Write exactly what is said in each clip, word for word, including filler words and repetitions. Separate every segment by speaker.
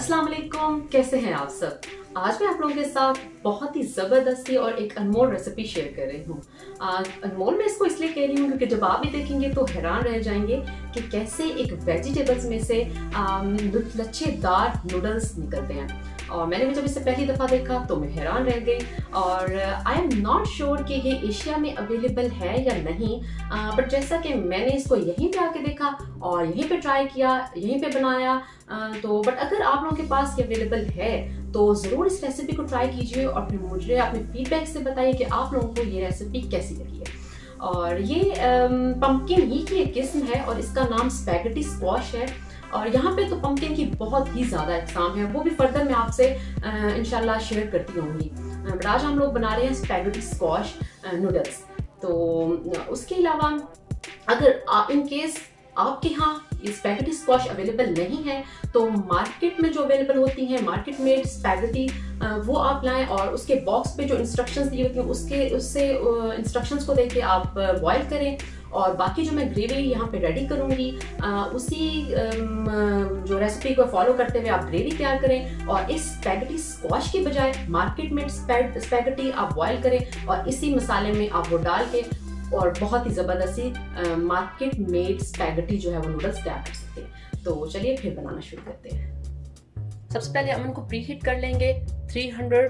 Speaker 1: अस्सलाम वालेकुम, कैसे हैं आप सब। आज मैं आप लोगों के साथ बहुत ही ज़बरदस्ती और एक अनमोल रेसिपी शेयर कर रही हूँ। अनमोल मैं इसको इसलिए कह रही हूँ क्योंकि जब आप भी देखेंगे तो हैरान रह जाएंगे कि कैसे एक वेजिटेबल्स में से लच्छेदार नूडल्स निकलते हैं। और मैंने भी जब इसे पहली दफ़ा देखा तो मैं हैरान रह गई। और आई एम नॉट श्योर कि ये एशिया में अवेलेबल है या नहीं, बट जैसा कि मैंने इसको यहीं पे आके देखा और यहीं पे ट्राई किया, यहीं पे बनाया, uh, तो बट अगर आप लोगों के पास ये अवेलेबल है तो ज़रूर इस रेसिपी को ट्राई कीजिए और फिर मुझे अपने फीडबैक से बताइए कि आप लोगों को ये रेसिपी कैसी लगी है। और ये पम्पकिन ही की एक किस्म है और इसका नाम स्पैगेटी स्क्वाश है। और यहाँ पे तो पम्पकिन की बहुत ही ज़्यादा इकसाम है, वो भी फर्दर मैं आपसे इंशाल्लाह शेयर करती रहूँगी। बट आज हम लोग बना रहे हैं स्पैगेटी स्क्वाश नूडल्स। तो उसके अलावा अगर आप इन केस आपके यहाँ ये स्पैगेटी स्क्वाश अवेलेबल नहीं है तो मार्केट में जो अवेलेबल होती हैं मार्केट में स्पैगेटी, वो आप लाएं और उसके बॉक्स पे जो इंस्ट्रक्शंस दिए होती हैं उसके उससे इंस्ट्रक्शंस को देख के आप बॉयल करें। और बाकी जो मैं ग्रेवी यहाँ पे रेडी करूँगी उसी जो रेसिपी को फॉलो करते हुए आप ग्रेवी तैयार करें और इस स्पैगेटी स्क्वाश के बजाय मार्केट में स्पैगेटी आप बॉयल करें और इसी मसाले में आप वो डाल के और बहुत ही ज़बरदस्ती मार्केट मेड स्पैगेटी जो है वो नूडल्स तैयार कर सकते हैं। तो चलिए फिर बनाना शुरू करते हैं। सबसे पहले हम इनको प्री हीट कर लेंगे तीन सौ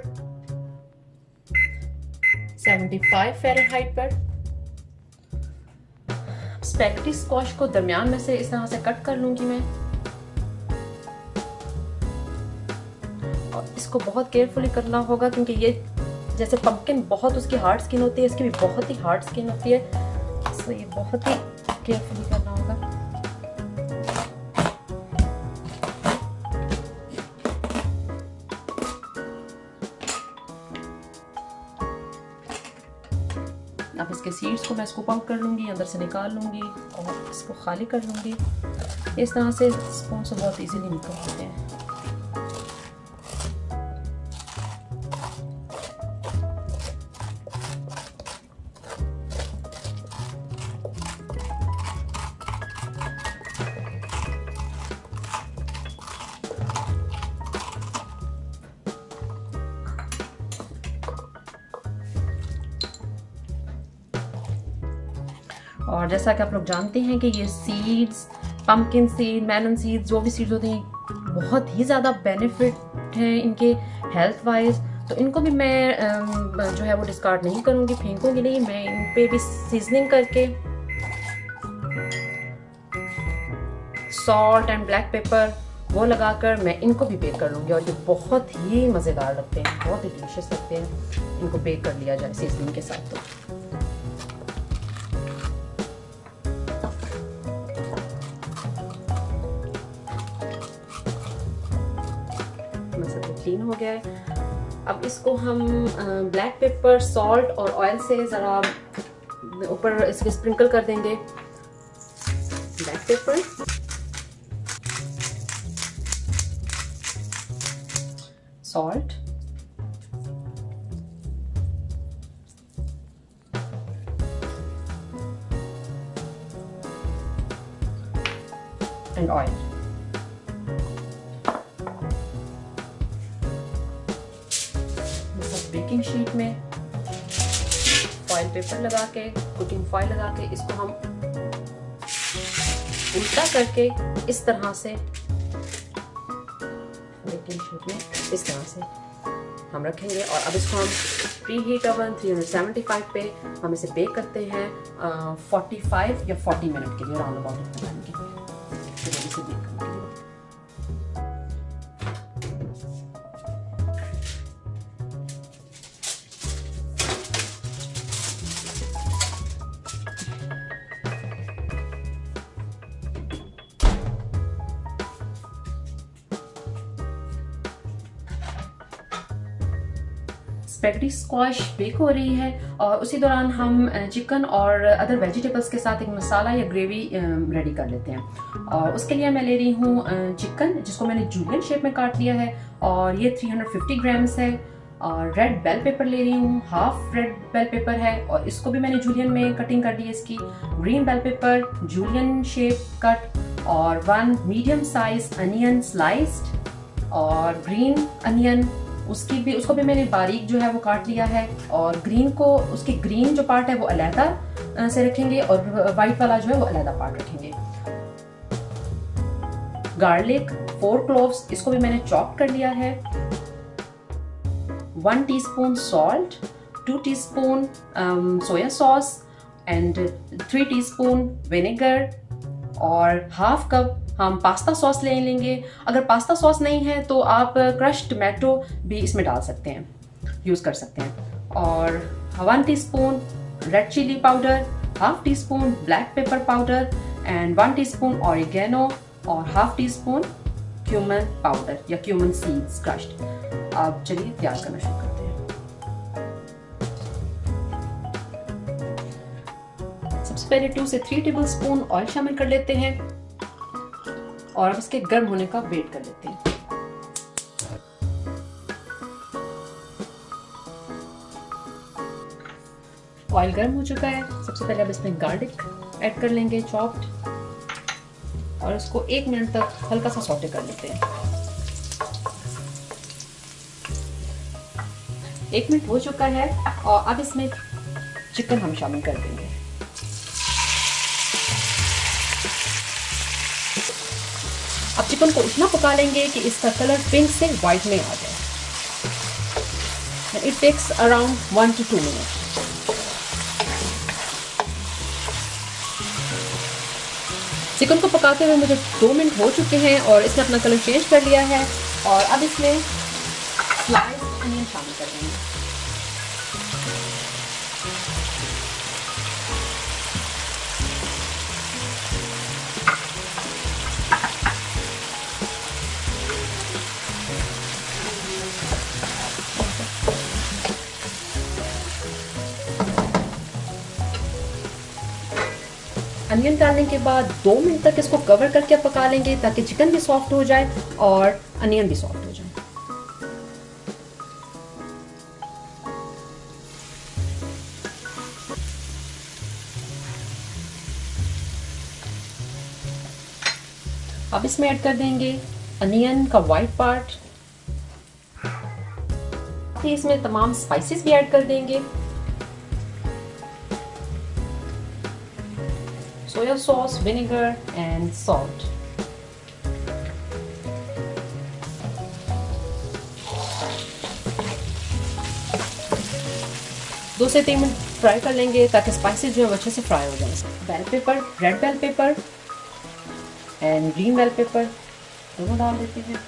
Speaker 1: पचहत्तर फ़ारेनहाइट पर। स्पैगेटी स्क्वाश को दरमियान में से इस तरह से कट कर लूंगी मैं और इसको बहुत केयरफुली करना होगा क्योंकि ये जैसे पम्पकिन बहुत उसकी हार्ड स्किन होती है, इसकी भी बहुत ही हार्ड स्किन होती है, इसलिए ये बहुत ही केयरफुली करना होगा। अब इसके सीड्स को मैं इसको पंप कर लूँगी, अंदर से निकाल लूँगी और इसको खाली कर लूँगी। इस तरह से स्पून से बहुत इजीली निकल जाते हैं। और जैसा कि आप लोग जानते हैं कि ये seeds, pumpkin seed, melon seeds, जो भी सीड्स होते हैं बहुत ही ज़्यादा बेनिफिट हैं इनके हेल्थ वाइज। तो इनको भी मैं जो है वो डिस्कार्ड नहीं करूँगी, फेंकूंगी नहीं। मैं इन पे भी सीजनिंग करके सॉल्ट एंड ब्लैक पेपर वो लगाकर मैं इनको भी बेक कर लूँगी और ये बहुत ही मज़ेदार लगते हैं, बहुत ही डिलीशियस लगते हैं। इनको बेक कर लिया जाए सीजनिंग के साथ। तो क्लीन हो गया है। अब इसको हम ब्लैक पेपर, सॉल्ट और ऑयल से ज़रा ऊपर इसके स्प्रिंकल कर देंगे। Black pepper, salt and oil. Baking sheet में फॉइल पेपर लगा के, कुकिंग फॉइल लगा के इसको हम उल्टा करके इस तरह से बेकिंग शीट में इस तरह से हम रखेंगे। और अब इसको हम प्री हीट ओवन तीन सौ पचहत्तर पे हम इसे बेक करते हैं पैंतालीस या चालीस मिनट के लिए, राउंड अबाउट इतना टाइम के लिए इसे बेक करने के लिए। स्पैगेटी स्क्वाश बेक हो रही है और उसी दौरान हम चिकन और अदर वेजिटेबल्स के साथ एक मसाला या ग्रेवी रेडी कर लेते हैं। और उसके लिए मैं ले रही हूँ चिकन, जिसको मैंने जूलियन शेप में काट लिया है और ये तीन सौ पचास ग्राम्स है। और रेड बेल पेपर ले रही हूँ, हाफ रेड बेल पेपर है और इसको भी मैंने जूलियन में कटिंग कर दी है इसकी। Green bell pepper julienne shape cut और one medium size onion sliced और ग्रीन अनियन उसकी भी उसको भी मैंने बारीक जो है वो काट लिया है, और ग्रीन को उसकी ग्रीन जो पार्ट है वो अलहदा से रखेंगे और वाइट वाला जो है वो अलहदा पार्ट रखेंगे। गार्लिक, फोर क्लोव्स, इसको भी मैंने चॉप कर लिया है। One teaspoon salt, two teaspoon soya sauce and three teaspoon vinegar, और हाफ कप हम पास्ता सॉस ले लेंगे। अगर पास्ता सॉस नहीं है तो आप क्रश टोमेटो भी इसमें डाल सकते हैं, यूज़ कर सकते हैं। और one teaspoon red chilli powder, half teaspoon black pepper powder and one teaspoon oregano और half teaspoon cumin powder या क्यूमन सीड्स क्रश्ड। अब चलिए तैयार करना शुरू करते हैं। सबसे पहले टू से थ्री टेबल स्पून ऑयल शामिल कर लेते हैं और अब इसके गर्म होने का वेट कर लेते हैं। ऑयल गर्म हो चुका है। सबसे पहले अब इसमें गार्लिक ऐड कर लेंगे चॉप्ड, और इसको एक मिनट तक हल्का सा सौटे कर लेते हैं। एक मिनट हो चुका है और अब इसमें चिकन हम शामिल कर देंगे। अब चिकन को इतना पका लेंगे कि इसका कलर पिंक से व्हाइट में आ जाए। It takes around one two two minute. Chicken को पकाते हुए मुझे दो मिनट हो चुके हैं और इसने अपना कलर चेंज कर लिया है, और अब इसमें स्लाइस अनियन शामिल कर देंगे। अनियन डालने के बाद दो मिनट तक इसको कवर करके पका लेंगे ताकि चिकन भी सॉफ्ट हो जाए और अनियन भी सॉफ्ट हो जाए। अब इसमें ऐड कर देंगे अनियन का वाइट पार्ट। इसमें तमाम स्पाइसेस भी ऐड कर देंगे। Soya sauce, vinegar and salt. दो से तीन मिनट फ्राई कर लेंगे ताकि स्पाइसेस जो है अच्छे से फ्राई हो जाए। Bell pepper, red bell pepper and green bell pepper दोनों डाल देते हैं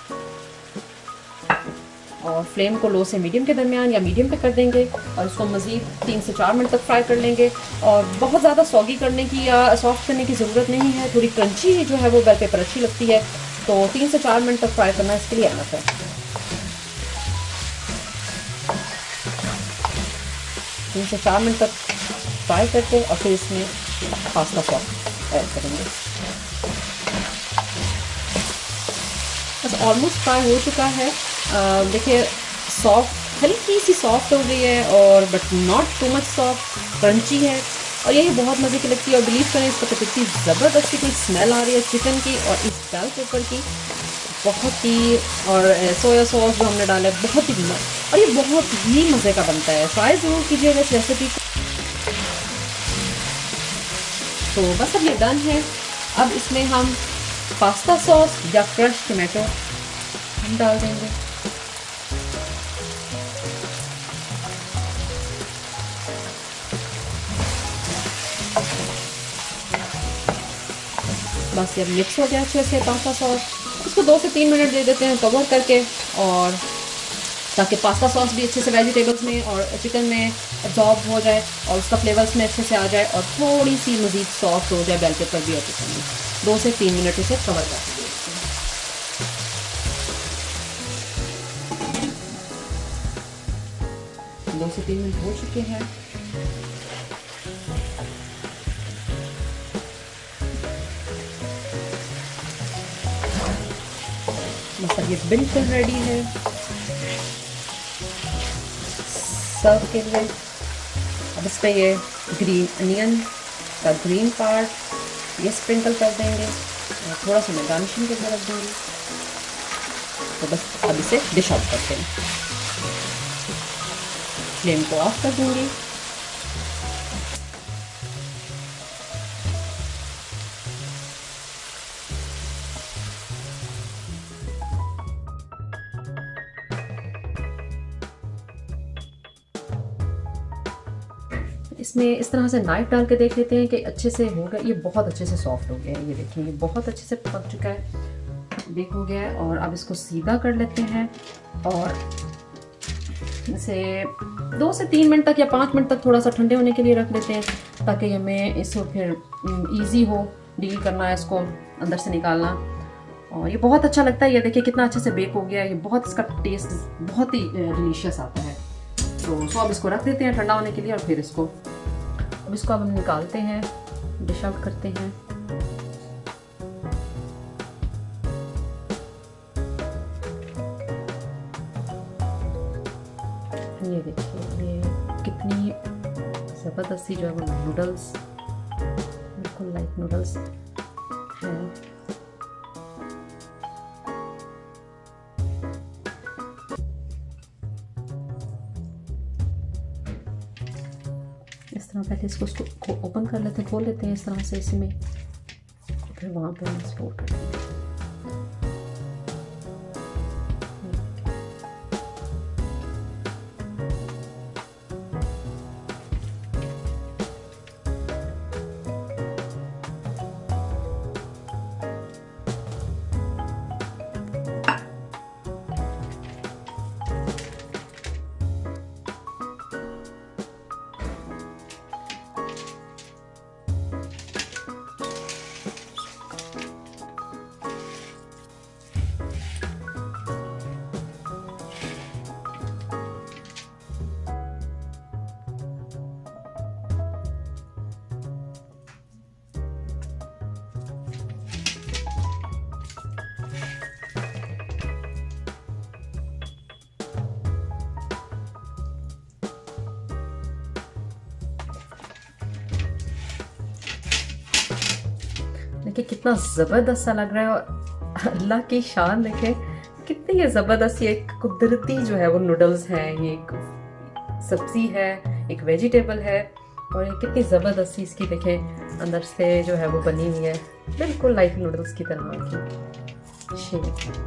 Speaker 1: और फ्लेम को लो से मीडियम के दरमियान या मीडियम पे कर देंगे और इसको मज़ीद तीन से चार मिनट तक फ्राई कर लेंगे। और बहुत ज़्यादा सॉगी करने की या सॉफ्ट करने की ज़रूरत नहीं है, थोड़ी क्रंची जो है वो बेल पेपर अच्छी लगती है, तो तीन से चार मिनट तक फ्राई करना इसके लिए अनफ है। तीन से चार मिनट तक फ्राई करके और फिर इसमें पास्ता सॉस ऐड करेंगे। बस ऑलमोस्ट फ्राई हो चुका है। देखिए सॉफ्ट, हल्की सी सॉफ्ट हो गई है और but not too much soft, crunchy है और यही बहुत मज़े की लगती है। और बिलीव करें इसको तो कितनी ज़बरदस्ती कोई स्मेल आ रही है चिकन की और इस बेल पेपर की, बहुत ही, और सोया सॉस जो हमने डाला है बहुत ही, और ये बहुत ही मज़े का बनता है। ट्राई ज़रूर कीजिएगा इस रेसिपी को। तो बस अब ये डन है। अब इसमें हम पास्ता सॉस या क्रश टोमेटो हम डाल देंगे। बस ये मिक्स हो गया अच्छे से पास्ता सॉस। इसको दो से तीन मिनट दे देते हैं कवर करके, और ताकि पास्ता सॉस भी अच्छे से वेजिटेबल्स में और चिकन में एब्जॉर्ब हो जाए और उसका फ्लेवर्स में अच्छे से आ जाए और थोड़ी सी मज़ीद सॉफ्ट हो जाए बेल पेपर भी और चिकन भी। दो से तीन मिनट इसे कवर कर देंगे। दो से तीन मिनट हो चुके हैं। बस अब ये बिल्कुल रेडी है सर्व के लिए। अब इस पे ये ग्रीन अनियन का ग्रीन पार्ट ये स्प्रिंकल कर देंगे और थोड़ा सा मैं गार्निशिंग के लिए रख दूँगी। तो बस अब इसे डिश आउट करते हैं। फ्लेम को ऑफ कर दूंगी। इसमें इस तरह से नाइफ डाल के देख लेते हैं कि अच्छे से हो गया। ये बहुत अच्छे से सॉफ्ट हो गया है, ये देखिए ये बहुत अच्छे से पक चुका है, बेक हो गया है। और अब इसको सीधा कर लेते हैं और इसे दो से तीन मिनट तक या पाँच मिनट तक थोड़ा सा ठंडे होने के लिए रख देते हैं, ताकि हमें इसको फिर इजी हो डील करना है, इसको अंदर से निकालना। और ये बहुत अच्छा लगता है। ये देखिए कितना अच्छे से बेक हो गया है। ये बहुत इसका टेस्ट बहुत ही डिलीशियस आता है। तो सो अब इसको रख देते हैं ठंडा होने के लिए और फिर इसको अब इसको अब हम निकालते हैं, डिश आउट करते हैं। ये देखिए ये कितनी ज़बरदस्त सी जो है वो नूडल्स, बिल्कुल लाइट नूडल्स है। इस तरह पहले इसको इसको ओपन कर लेते हैं, खोल लेते हैं इस तरह से इसमें, फिर वहाँ पे एक्सपोर्ट करते हैं। देखिए कितना ज़बरदस्त सा लग रहा है। और अल्लाह की शान देखे कितनी ये ज़बरदस्त, ये कुदरती जो है वो नूडल्स हैं। ये एक सब्जी है, एक वेजिटेबल है, और ये कितनी ज़बरदस्त सी इसकी देखें अंदर से जो है वो बनी हुई है, बिल्कुल लाइट नूडल्स की तरह की शेप।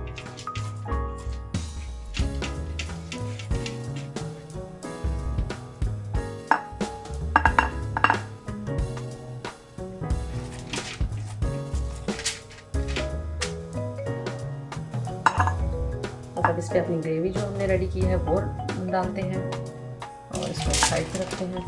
Speaker 1: अब इस पे अपनी ग्रेवी जो हमने रेडी की है वो डालते हैं और इसको साइड पे रखते हैं।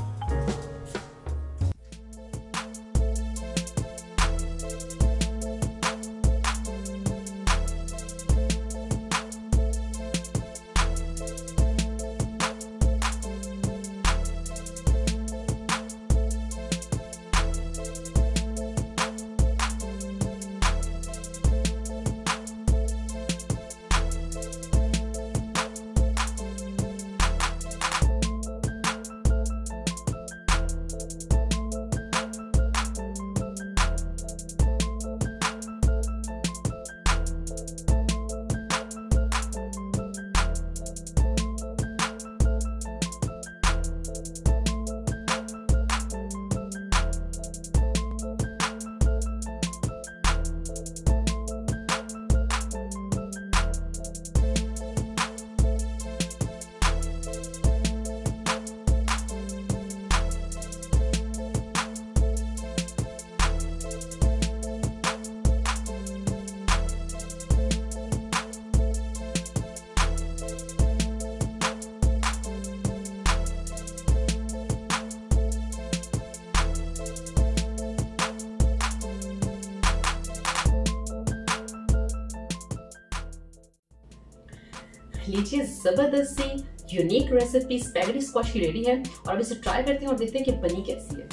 Speaker 1: लीजिए जबरदस्त सी यूनिक रेसिपी स्पैगेटी स्क्वैश की रेडी है और अब इसे ट्राई करते हैं और देखते हैं कि बनी कैसी है।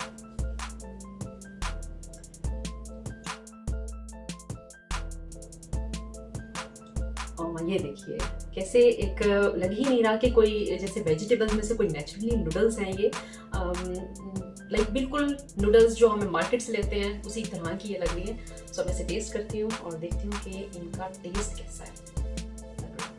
Speaker 1: और ये देखिए कैसे एक लग ही नहीं रहा कि कोई जैसे वेजिटेबल्स में से कोई नेचुरली नूडल्स हैं। ये लाइक बिल्कुल नूडल्स जो हमें मार्केट से लेते हैं उसी तरह की ये लग रही है। सो मैं इसे टेस्ट करती हूँ और देखती हूँ कि इनका टेस्ट कैसा है।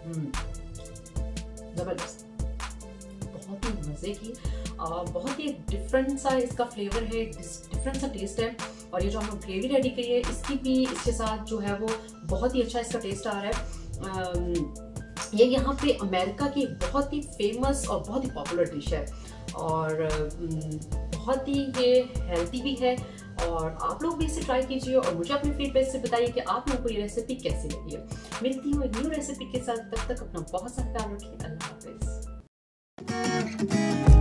Speaker 1: हम्म, जबरदस्त, बहुत ही मजे की, आ, बहुत ही डिफरेंट सा इसका फ्लेवर है, डिफरेंट सा टेस्ट है। और ये जो हम ग्रेवी रेडी करी है इसकी भी इसके साथ जो है वो बहुत ही अच्छा इसका टेस्ट आ रहा है। आ, ये यहाँ पे अमेरिका की बहुत ही फेमस और बहुत ही पॉपुलर डिश है, और बहुत ही ये हेल्दी भी है। और आप लोग भी इसे ट्राई कीजिए और मुझे अपने फीडबैक से बताइए कि आप लोगों को ये रेसिपी कैसी लगी है। मिलती हूँ एक न्यू रेसिपी के साथ, तब तक अपना बहुत सा ख्याल रखिए। अल्लाह हाफिज।